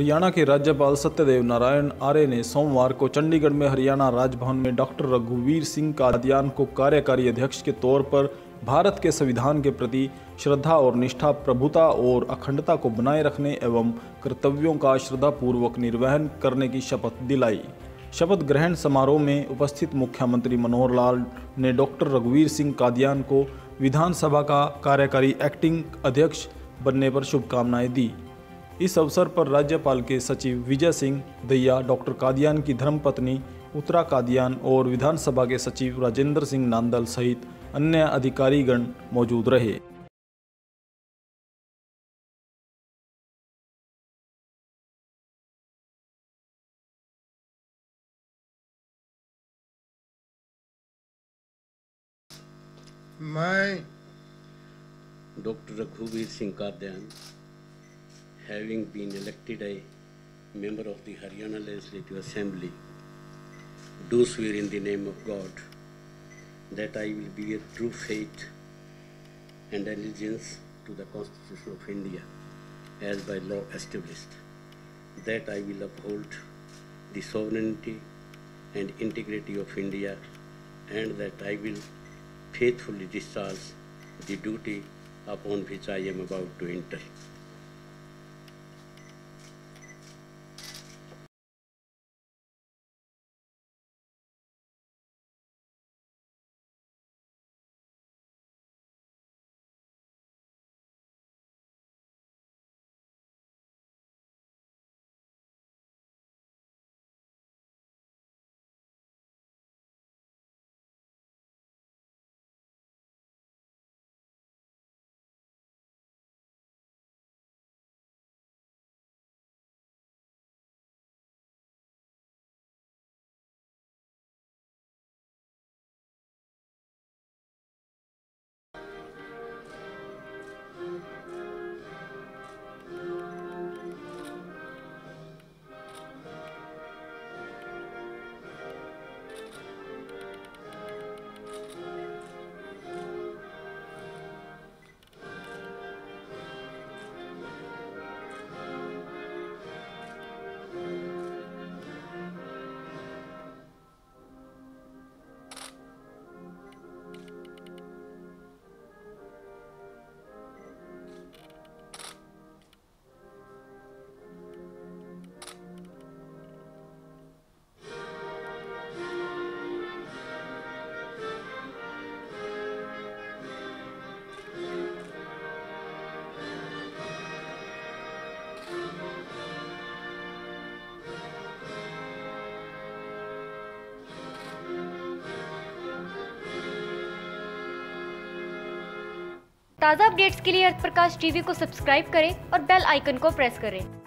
हरियाणा के राज्यपाल सत्यदेव नारायण आर्य ने सोमवार को चंडीगढ़ में हरियाणा राजभवन में डॉक्टर रघुवीर सिंह कादियान को कार्यकारी अध्यक्ष के तौर पर भारत के संविधान के प्रति श्रद्धा और निष्ठा, प्रभुता और अखंडता को बनाए रखने एवं कर्तव्यों का श्रद्धापूर्वक निर्वहन करने की शपथ दिलाई। शपथ ग्रहण समारोह में उपस्थित मुख्यमंत्री मनोहर लाल ने डॉक्टर रघुवीर सिंह कादियान को विधानसभा का कार्यकारी एक्टिंग अध्यक्ष बनने पर शुभकामनाएं दी। इस अवसर पर राज्यपाल के सचिव विजय सिंह दहिया, डॉक्टर कादियान की धर्मपत्नी उत्तरा कादियान और विधानसभा के सचिव राजेंद्र सिंह नांदल सहित अन्य अधिकारीगण मौजूद रहे। मैं Dr. Raghuveer Singh Kaadian, having been elected a member of the Haryana Legislative Assembly, do swear in the name of God that I will bear true faith and allegiance to the Constitution of India as by law established, that I will uphold the sovereignty and integrity of India, and that I will faithfully discharge the duty upon which I am about to enter. ताज़ा updates के लिए अर्थ प्रकाश TV को subscribe करें और bell icon को press करें।